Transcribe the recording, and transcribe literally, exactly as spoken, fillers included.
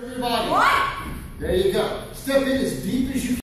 Your body. What? There you go. Step in as deep as you can.